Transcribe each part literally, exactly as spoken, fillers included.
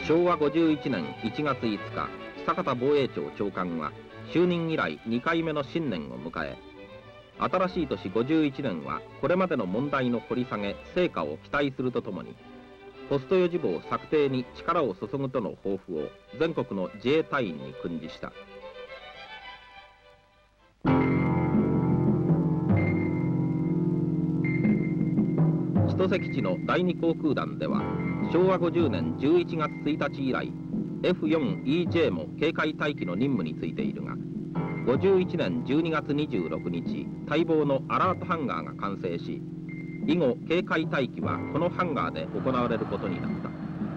しょうわごじゅういちねんいちがついつか、坂田防衛庁長官は就任以来にかいめの新年を迎え、新しい年ごじゅういちねんはこれまでの問題の掘り下げ成果を期待するとともに、ポスト予備簿策定に力を注ぐとの抱負を全国の自衛隊員に訓示した。千歳基地のだいに航空団ではしょうわごじゅうねんじゅういちがつついたち以来 エフよんイージェー も警戒待機の任務についているが、ごじゅういちねんじゅうにがつにじゅうろくにち待望のアラートハンガーが完成し、以後警戒待機はこのハンガーで行われることになった。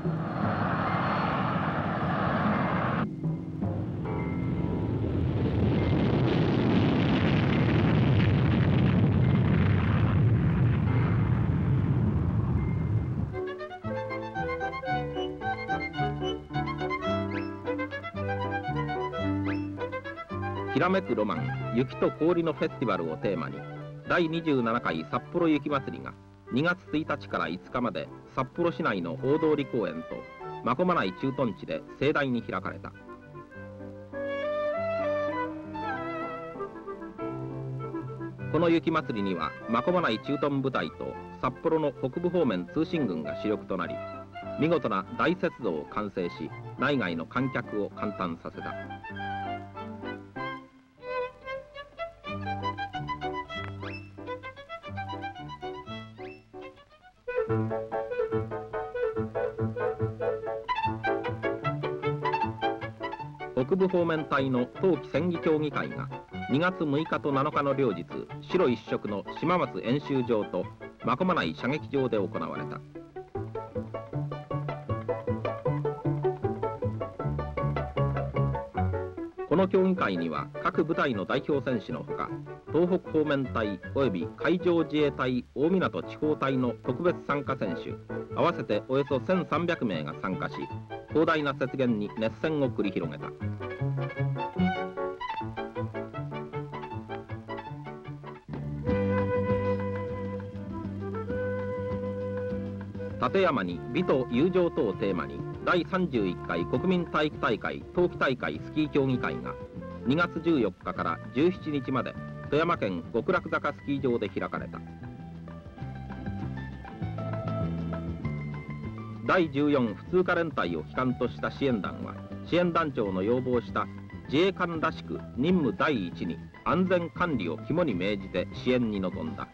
きらめくロマン雪と氷のフェスティバルをテーマに、だいにじゅうななかい札幌雪まつりがにがつついたちからいつかまで札幌市内の大通公園と真駒内駐屯地で盛大に開かれた。この雪まつりには真駒内駐屯部隊と札幌の北部方面通信軍が主力となり、見事な大雪像を完成し、内外の観客を感嘆させた。北部方面隊の冬季戦技競技会がにがつむいかとなのかの両日、白一色の島松演習場と真駒内射撃場で行われた。この競技会には各部隊の代表選手のほか、東北方面隊および海上自衛隊大湊地方隊の特別参加選手合わせておよそせんさんびゃくめいが参加し、広大な雪原に熱戦を繰り広げた。立山に美と友情とをテーマにだいさんじゅういっかい国民体育大会冬季大会スキー競技会がにがつじゅうよっかからじゅうしちにちまで富山県極楽坂スキー場で開かれた。だいじゅうよん普通科連隊を機関とした支援団は、支援団長の要望した自衛官らしく任務第一に安全管理を肝に銘じて支援に臨んだ。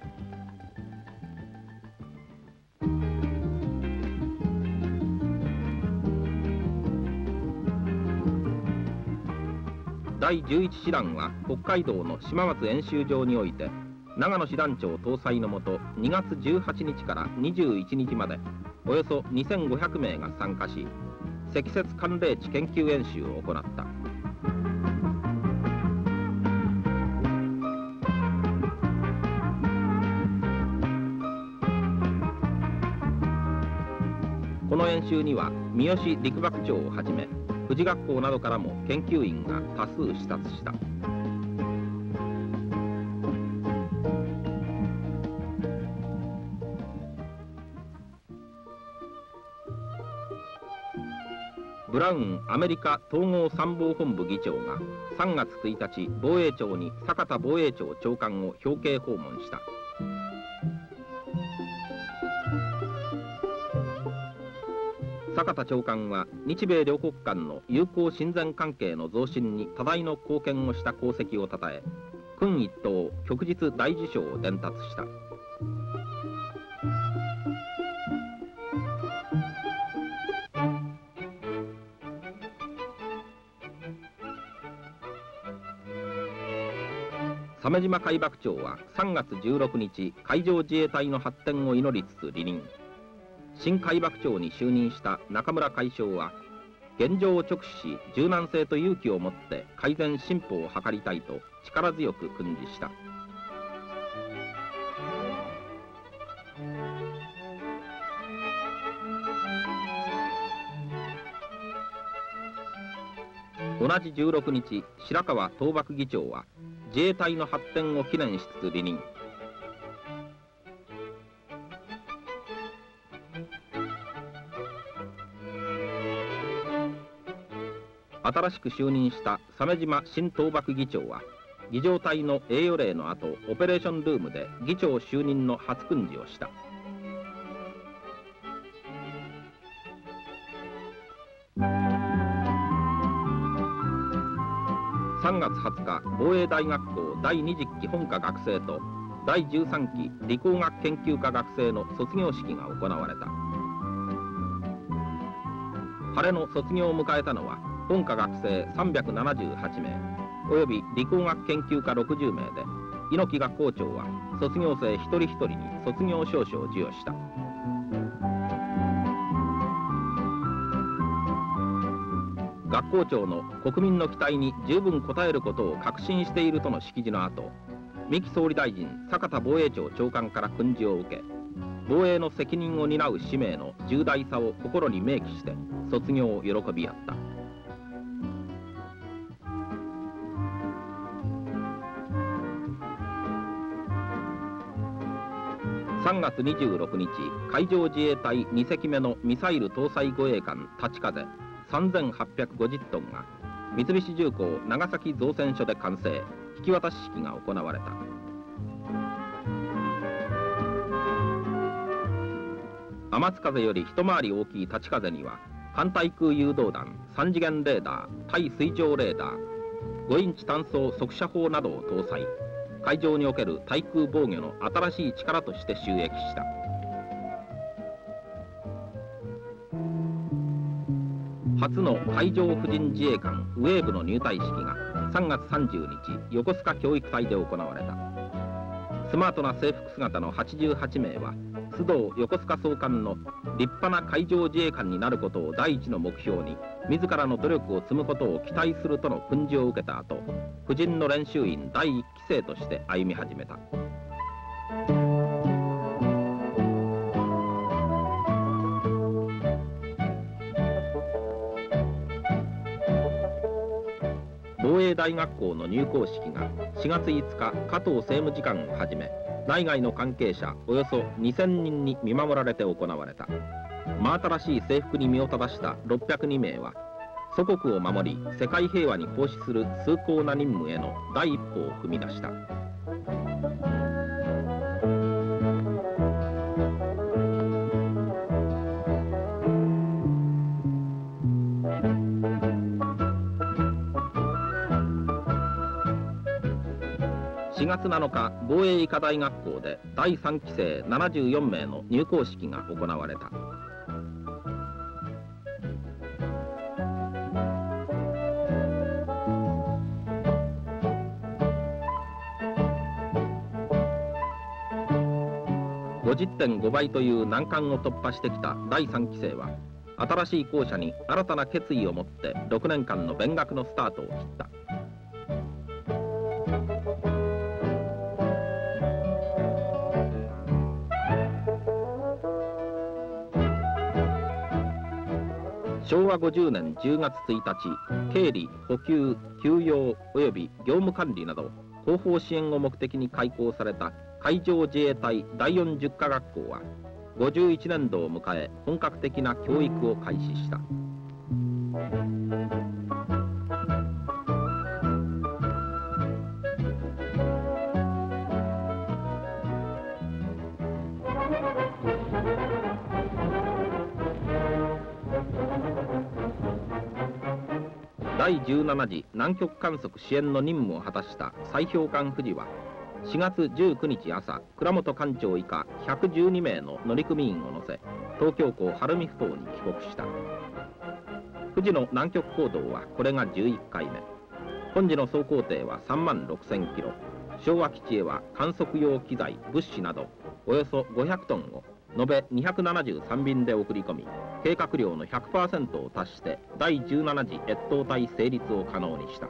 だいじゅういち師団は北海道の島松演習場において長野師団長搭載のもとにがつじゅうはちにちからにじゅういちにちまでおよそにせんごひゃくめいが参加し、積雪寒冷地研究演習を行った。この演習には三好陸幕長をはじめ富士学校などからも研究員が多数視察した。ブラウンアメリカ統合参謀本部議長がさんがつついたち防衛庁に坂田防衛庁長官を表敬訪問した。坂田長官は日米両国間の友好親善関係の増進に多大の貢献をした功績をたたえ、勲一等旭日大綬章を伝達した。鮫島海幕長はさんがつじゅうろくにち海上自衛隊の発展を祈りつつ離任。新海幕長に就任した中村海将は現状を直視し柔軟性と勇気を持って改善進歩を図りたいと力強く訓示した。同じじゅうろくにち白川東幕議長は自衛隊の発展を祈念しつつ離任。 新しく就任した鮫島新討幕議長は、議場隊の栄誉礼の後、オペレーションルームで議長就任の初訓示をした。さんがつはつか、防衛大学校だいにじっき本科学生とだいじゅうさんき理工学研究科学生の卒業式が行われた。晴れの卒業を迎えたのは、本科学生さんびゃくななじゅうはちめい、および理工学研究科ろくじゅうめいで、猪木学校長は卒業生一人一人に卒業証書を授与した。学校長の国民の期待に十分応えることを確信しているとの式辞の後、三木総理大臣坂田防衛庁長官から訓示を受け、防衛の責任を担う使命の重大さを心に銘記して卒業を喜び合った。さんがつにじゅうろくにち、海上自衛隊にせきめのミサイル搭載護衛艦立風さんぜんはっぴゃくごじゅっトンが三菱重工長崎造船所で完成、引き渡し式が行われた。天津風より一回り大きい立ち風には、艦対空誘導弾、三次元レーダー、対水上レーダー、ごインチ単装速射砲などを搭載、海上における対空防御の新しい力として収益した。初の海上婦人自衛艦ウェーブの入隊式がさんがつさんじゅうにち、横須賀教育隊で行われた。スマートな制服姿のはちじゅうはちめいは、須藤横須賀総監の立派な海上自衛官になることを第一の目標に、自らの努力を積むことを期待するとの訓示を受けた後、婦人の練習員だいいっき生として歩み始めた。防衛大学校の入校式がしがついつか、加藤政務次官をはじめ内外の関係者およそにせんにんに見守られて行われた。真新しい制服に身を正したろっぴゃくにめいは、祖国を守り世界平和に奉仕する崇高な任務への第一歩を踏み出した。しがつなのか、防衛医科大学校でだいさんき生ななじゅうよんめいの入校式が行われた。ごじゅってんごばいという難関を突破してきただいさんき生は、新しい校舎に新たな決意を持ってろくねんかんの勉学のスタートを切った。しょうわごじゅうねんじゅうがつついたち、経理、補給、給養および業務管理など後方支援を目的に開校された海上自衛隊だいよんじゅっか学校はごじゅういちねんどを迎え、本格的な教育を開始した。だいじゅうななじ南極観測支援の任務を果たした砕氷艦富士は、しがつじゅうくにち朝、倉本艦長以下ひゃくじゅうにめいの乗組員を乗せ、東京港晴海ふ頭に帰国した。富士の南極行動はこれがじゅういっかいめ。本時の総行程はさんまんろくせんキロ。昭和基地へは観測用機材、物資などおよそごひゃくトンを延べにひゃくななじゅうさんびんで送り込み、計画量の ひゃくパーセント を達してだいじゅうななじ越冬隊成立を可能にした。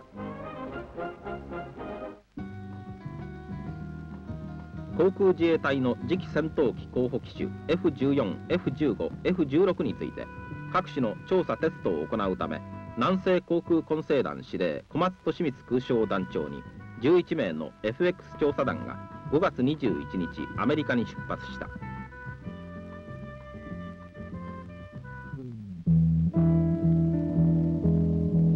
航空自衛隊の次期戦闘機候補機種 エフじゅうよん、エフじゅうご、エフじゅうろく について各種の調査テストを行うため、南西航空混成団司令小松利光空将団長にじゅういちめいの エフエックス 調査団がごがつにじゅういちにちアメリカに出発した。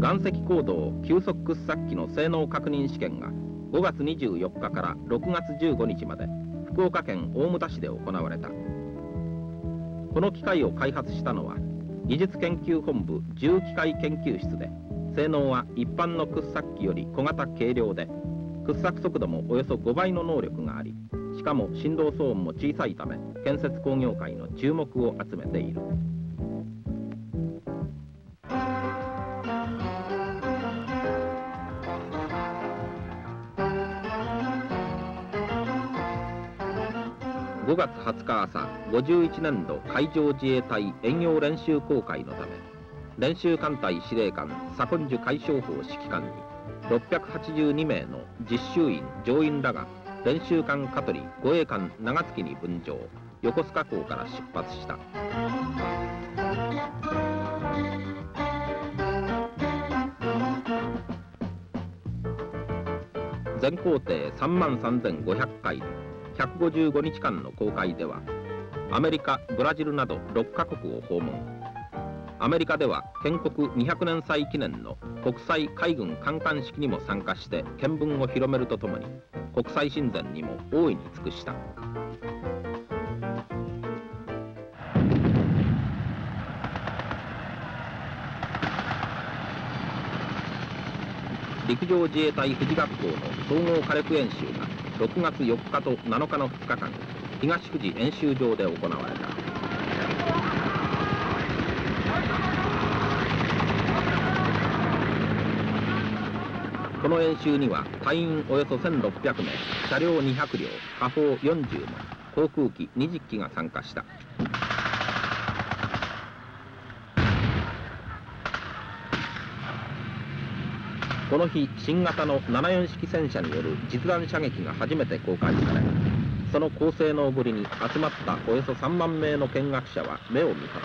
岩石坑道急速掘削機の性能確認試験がごがつにじゅうよっかからろくがつじゅうごにちまで福岡県大牟田市で行われた。この機械を開発したのは技術研究本部重機械研究室で、性能は一般の掘削機より小型軽量で、掘削速度もおよそごばいの能力があり、しかも振動騒音も小さいため建設工業界の注目を集めている。ごがつはつか朝、ごじゅういちねんど海上自衛隊遠洋練習航海のため、練習艦隊司令官左近樹海将法指揮官にろっぴゃくはちじゅうにめいの実習員乗員らが練習艦香取護衛艦長月に分乗、横須賀港から出発した。全行程さんまんさんぜんごひゃっかい、ひゃくごじゅうごにちかんの航海では、アメリカ、ブラジルなどろっかこくを訪問。アメリカでは建国にひゃくねんさい記念の国際海軍観艦式にも参加して見聞を広めるとともに、国際親善にも大いに尽くした。陸上自衛隊富士学校の総合火力演習がろくがつよっかとなのかのふつかかん、東富士演習場で行われた。この演習には隊員およそせんろっぴゃくめい、車両にひゃくりょう、火砲よんじゅうもん、航空機にじゅっきが参加した。この日、新型のななじゅうよんしき戦車による実弾射撃が初めて公開され、その高性能ぶりに集まったおよそさんまんめいの見学者は目を見張った。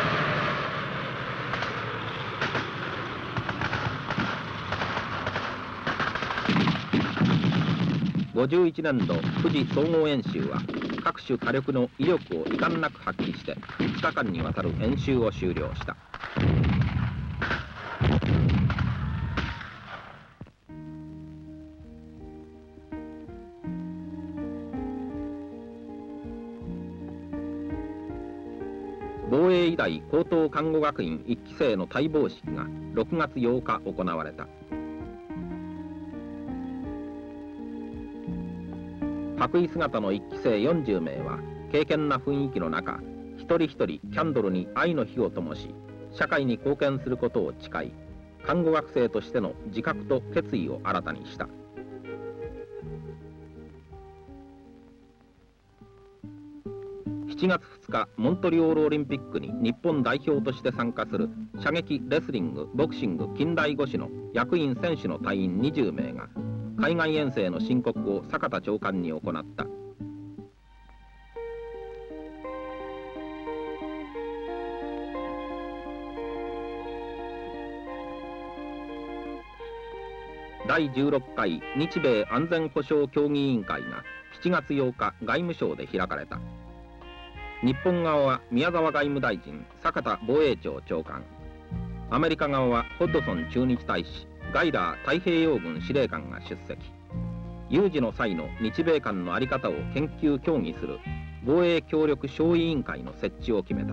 ごじゅういちねんど富士総合演習は各種火力の威力を遺憾なく発揮してふつかかんにわたる演習を終了した。防衛医大高等看護学院いっきせいの退坊式がろくがつようか行われた。白衣姿のいっきせいよんじゅうめいは敬虔な雰囲気の中、一人一人キャンドルに愛の火を灯し、社会に貢献することを誓い、看護学生としての自覚と決意を新たにした。しちがつふつか、モントリオールオリンピックに日本代表として参加する射撃、レスリング、ボクシング、近代五種の役員選手の隊員にじゅうめいが海外遠征の申告を坂田長官に行った。だいじゅうろっかい日米安全保障協議委員会がしちがつようか外務省で開かれた。日本側は宮沢外務大臣、坂田防衛庁長官、アメリカ側はホッドソン駐日大使、ガイダー太平洋軍司令官が出席。有事の際の日米間の在り方を研究協議する防衛協力小委員会の設置を決めた。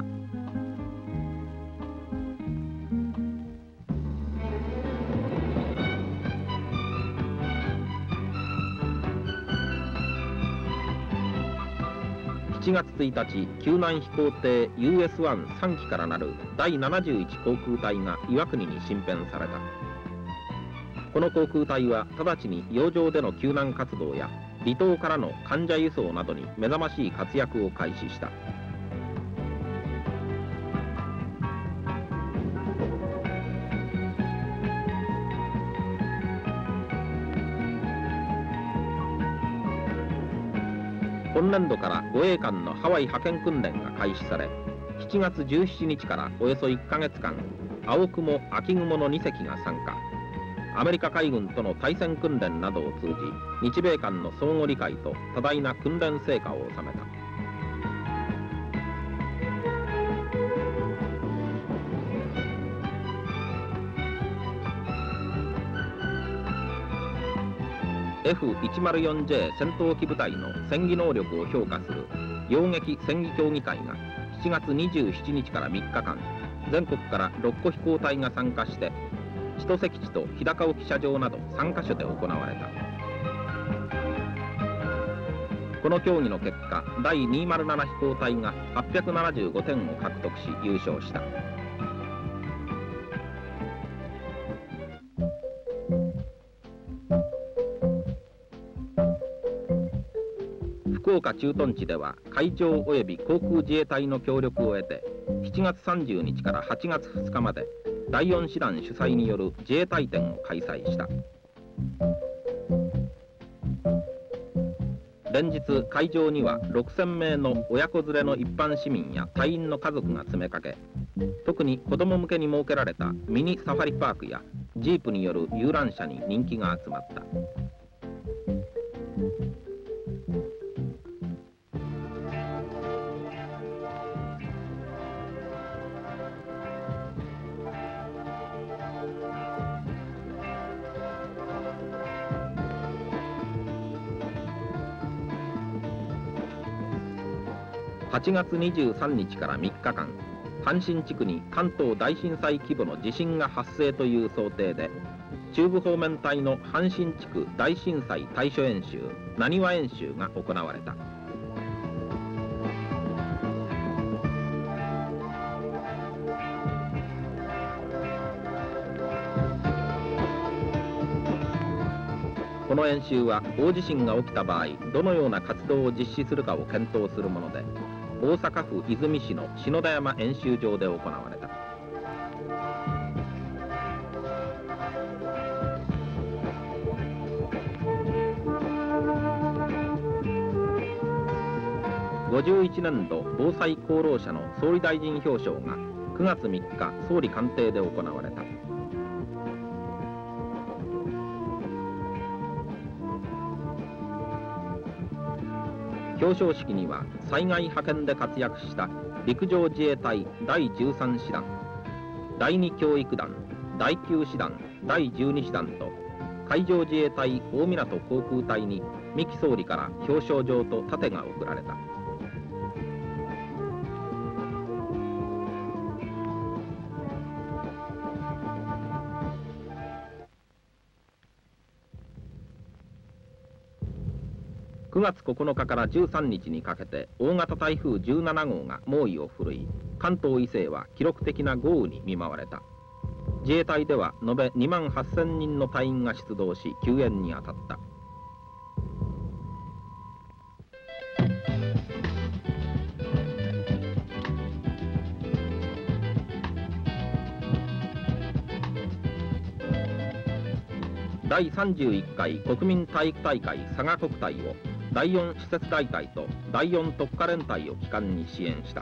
しちがつついたち、救難飛行艇 ユーエスワンさんきからなるだいななじゅういち航空隊が岩国に進編された。この航空隊は直ちに洋上での救難活動や離島からの患者輸送などに目覚ましい活躍を開始した。今年度から護衛艦のハワイ派遣訓練が開始され、しちがつじゅうしちにちからおよそいっかげつかん、青雲、秋雲のにせきが参加。アメリカ海軍との対戦訓練などを通じ、日米間の相互理解と多大な訓練成果を収めた。 エフいちまるよんジェー 戦闘機部隊の戦技能力を評価する洋撃戦技協議会がしちがつにじゅうしちにちからみっかかん、全国からろっこ飛行隊が参加して千歳基地と日高沖射場などさんかしょで行われた。この競技の結果、第にひゃくなな飛行隊がはっぴゃくななじゅうごてんを獲得し優勝した。福岡駐屯地では海上及び航空自衛隊の協力を得て、しちがつさんじゅうにちからはちがつふつかまでだいよん師団主催による自衛隊展を開催した。連日会場にはろくせんめいの親子連れの一般市民や隊員の家族が詰めかけ、特に子ども向けに設けられたミニサファリパークやジープによる遊覧車に人気が集まった。はちがつにじゅうさんにちからみっかかん、阪神地区に関東大震災規模の地震が発生という想定で、中部方面隊の阪神地区大震災対処演習、なにわ演習が行われた。この演習は大地震が起きた場合、どのような活動を実施するかを検討するもので、大阪府和泉市の篠田山演習場で行われた。ごじゅういちねんど防災功労者の総理大臣表彰がくがつみっか総理官邸で行われた。表彰式には災害派遣で活躍した陸上自衛隊だいじゅうさん師団、だいに教育団、だいきゅう師団、だいじゅうに師団と海上自衛隊大湊航空隊に三木総理から表彰状と盾が贈られた。くがつここのかからじゅうさんにちにかけて大型台風じゅうななごうが猛威を振るい、関東以西は記録的な豪雨に見舞われた。自衛隊では延べにまんはっせんにんの隊員が出動し救援に当たった。だいさんじゅういっかい国民体育大会佐賀国体をだいよん施設大隊とだいよん特科連隊を旗艦に支援した。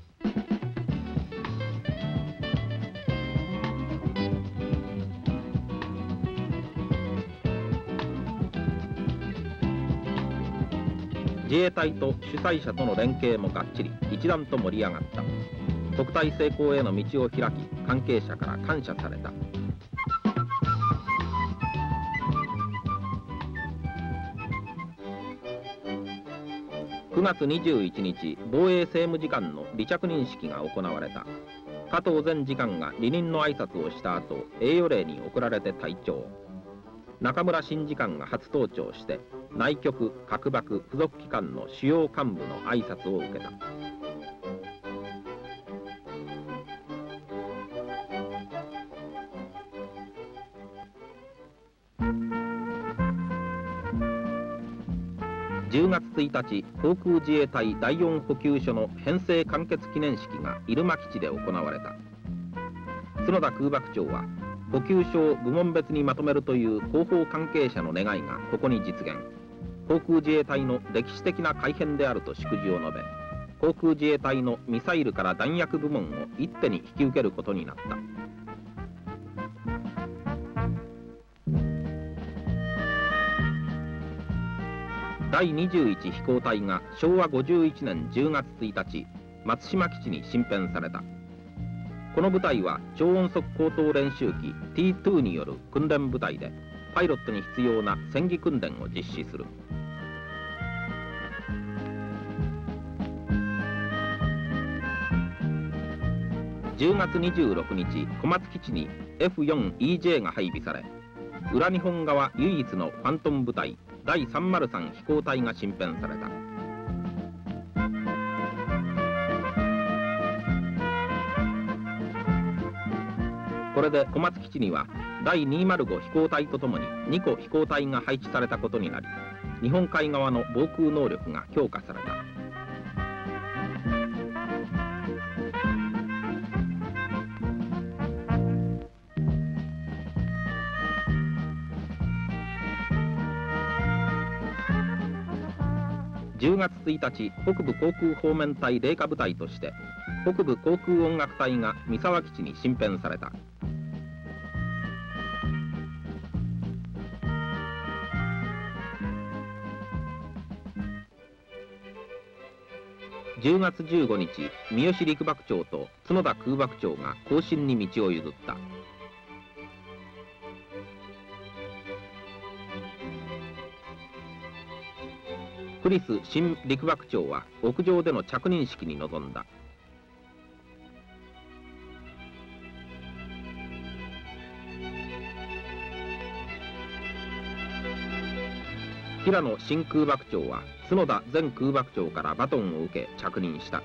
自衛隊と主催者との連携もがっちり一段と盛り上がった。国体成功への道を開き、関係者から感謝された。くがつにじゅういちにち、防衛政務次官の離着任式が行われた。加藤前次官が離任の挨拶をした後、栄誉礼に贈られて隊長。中村新次官が初登庁して、内局、各幕、付属機関の主要幹部の挨拶を受けた。じゅうがつついたち、航空自衛隊だいよん補給所の編成完結記念式が入間基地で行われた。角田空幕長は、補給所を部門別にまとめるという広報関係者の願いがここに実現。航空自衛隊の歴史的な改変であると祝辞を述べ、航空自衛隊のミサイルから弾薬部門を一手に引き受けることになった。だいにじゅういち飛行隊がしょうわごじゅういちねんじゅうがつついたち、松島基地に新編された。この部隊は超音速高等練習機 ティーツー による訓練部隊で、 パイロットに必要な戦技訓練を実施する。じゅうがつにじゅうろくにち、小松基地に エフフォーイージェー が配備され、裏日本側唯一のファントム部隊だいさんまるさん飛行隊が新編された。これで小松基地にはだいにひゃくご飛行隊とともににこ飛行隊が配置されたことになり、日本海側の防空能力が強化された。じゅうがつついたち、北部航空方面隊冷夏部隊として北部航空音楽隊が三沢基地に新編された。じゅうがつじゅうごにち、三好陸幕長と角田空幕長が行進に道を譲った。クリス新陸幕長は屋上での着任式に臨んだ。平野新空幕長は角田前空幕長からバトンを受け着任した。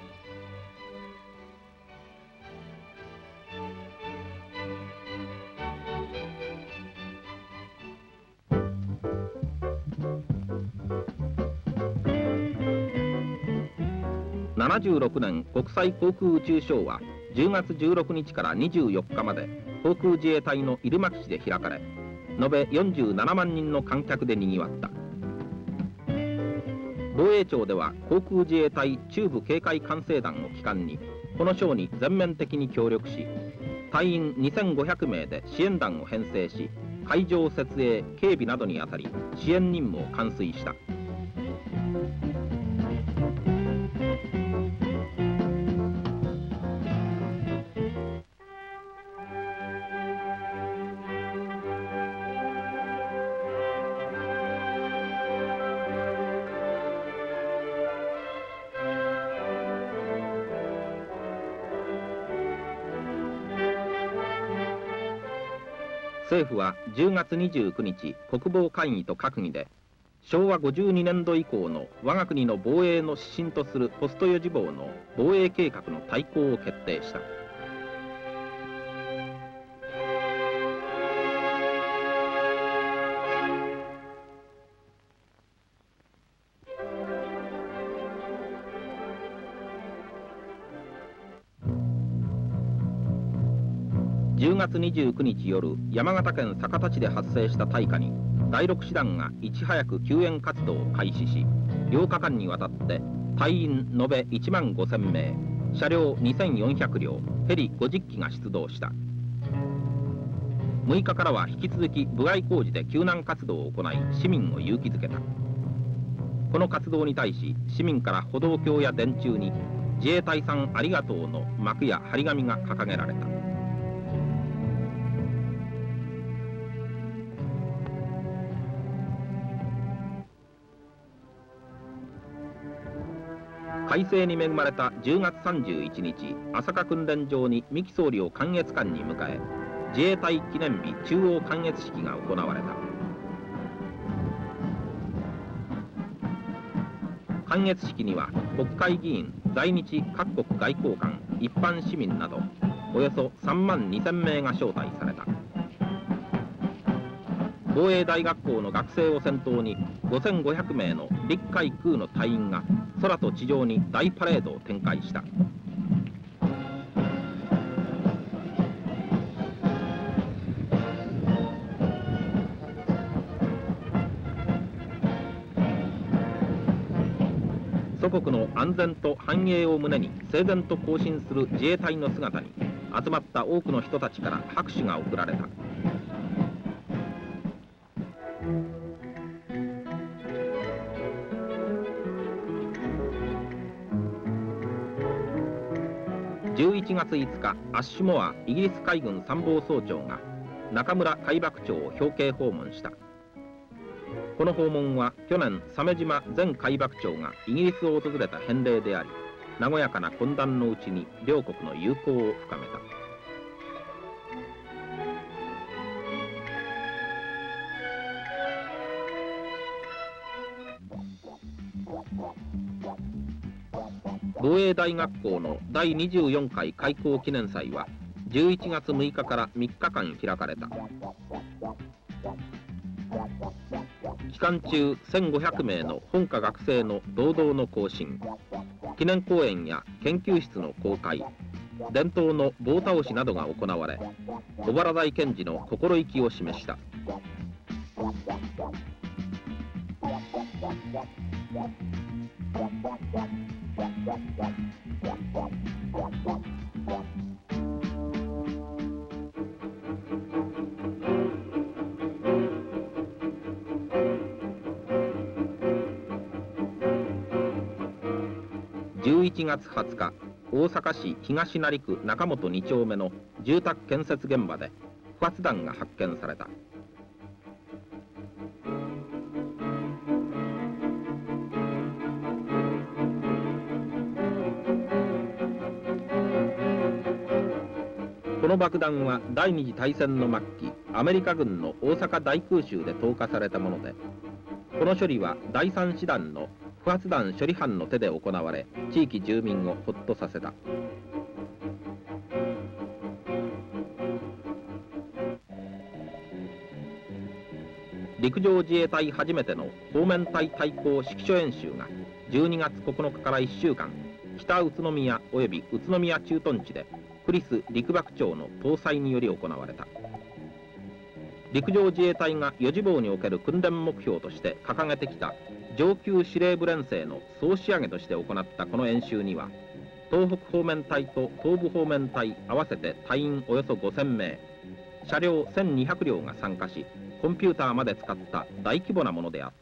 ななじゅうろくねん国際航空宇宙ショーはじゅうがつじゅうろくにちからにじゅうよっかまで航空自衛隊の入間基地で開かれ、延べよんじゅうななまんにんの観客でにぎわった。防衛庁では航空自衛隊中部警戒管制団を旗艦にこのショーに全面的に協力し、隊員にせんごひゃくめいで支援団を編成し、会場設営警備などにあたり支援任務を完遂した。政府はじゅうがつにじゅうくにち、国防会議と閣議でしょうわごじゅうにねんど以降の我が国の防衛の指針とするポスト予備防の防衛計画の大綱を決定した。じゅうがつにじゅうくにち夜、山形県酒田市で発生した大火にだいろく師団がいち早く救援活動を開始し、ようかかんにわたって隊員延べいちまんごせんめい、車両にせんよんひゃくりょう、ヘリごじゅっきが出動した。むいかからは引き続き部外工事で救難活動を行い、市民を勇気づけた。この活動に対し市民から歩道橋や電柱に自衛隊さんありがとうの幕や張り紙が掲げられた。快晴に恵まれたじゅうがつさんじゅういちにち、朝霞訓練場に三木総理を観閲館に迎え、自衛隊記念日中央観閲式が行われた。観閲式には国会議員、在日各国外交官、一般市民などおよそさんまんにせんめいが招待された。防衛大学校の学生を先頭にごせんごひゃくめいの陸海空の隊員が空と地上に大パレードを展開した。祖国の安全と繁栄を胸に整然と行進する自衛隊の姿に集まった多くの人たちから拍手が送られた。じゅういちがついつか、アッシュモアイギリス海軍参謀総長が中村海幕長を表敬訪問した。この訪問は去年鮫島前海幕長がイギリスを訪れた返礼であり、和やかな懇談のうちに両国の友好を深めた。防衛大学校のだいにじゅうよんかい開校記念祭はじゅういちがつむいかからみっかかん開かれた。期間中せんごひゃくめいの本科学生の堂々の行進、記念講演や研究室の公開、伝統の棒倒しなどが行われ、小原台検事の心意気を示した。じゅういちがつはつか、大阪市東成区中本に丁目の住宅建設現場で不発弾が発見された。この爆弾は第二次大戦の末期、アメリカ軍の大阪大空襲で投下されたもので、この処理はだいさん師団の不発弾処理班の手で行われ、地域住民をほっとさせた。陸上自衛隊初めての方面隊対抗指揮所演習がじゅうにがつここのかからいっしゅうかん、北宇都宮および宇都宮駐屯地でクリス陸幕長の統裁により行われた。陸上自衛隊が四次棒における訓練目標として掲げてきた上級司令部連成の総仕上げとして行ったこの演習には、東北方面隊と東部方面隊合わせて隊員およそごせんめい、車両せんにひゃくりょうが参加し、コンピューターまで使った大規模なものであった。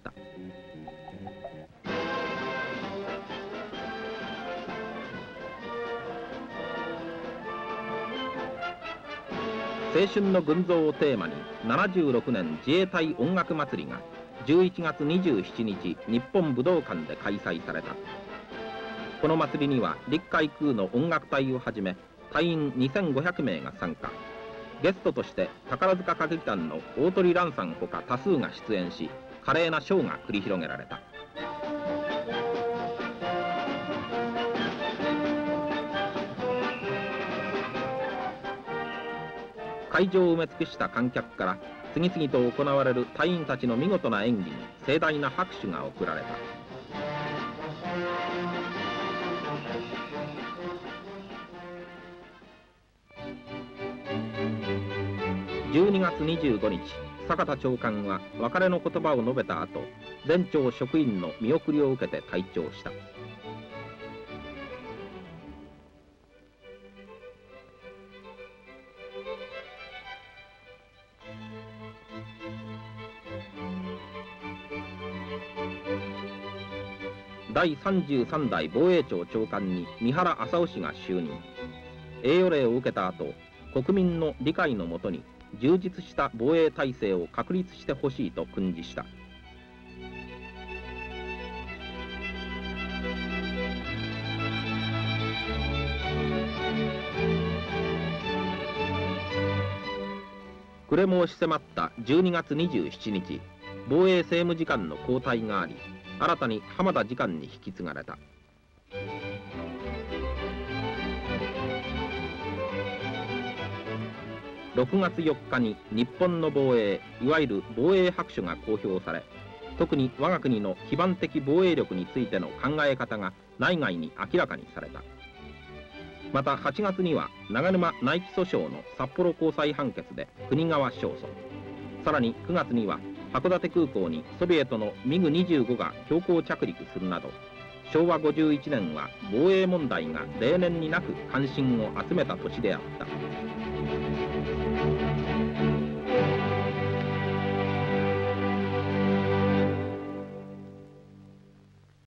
青春の群像をテーマにななじゅうろくねん自衛隊音楽祭りがじゅういちがつにじゅうしちにち日本武道館で開催された。この祭りには陸海空の音楽隊をはじめ隊員にせんごひゃくめいが参加。ゲストとして宝塚歌劇団の大鳥蘭さんほか多数が出演し、華麗なショーが繰り広げられた。会場を埋め尽くした観客から次々と行われる隊員たちの見事な演技に盛大な拍手が送られた。じゅうにがつにじゅうごにち、坂田長官は別れの言葉を述べた後、全庁職員の見送りを受けて退庁した。だいさんじゅうさんだい防衛庁長官に三原朝雄氏が就任。栄誉礼を受けた後、国民の理解のもとに充実した防衛体制を確立してほしいと訓示した。暮れも押し迫ったじゅうにがつにじゅうしちにち、防衛政務次官の交代があり、新たに浜田次官に引き継がれた。ろくがつよっかに日本の防衛、いわゆる防衛白書が公表され、特に我が国の基盤的防衛力についての考え方が内外に明らかにされた。またはちがつには長沼内規訴訟の札幌高裁判決で国側勝訴。さらにくがつには函館空港にソビエトのミグにじゅうごが強行着陸するなど、しょうわごじゅういちねんは防衛問題が例年になく関心を集めた年であった。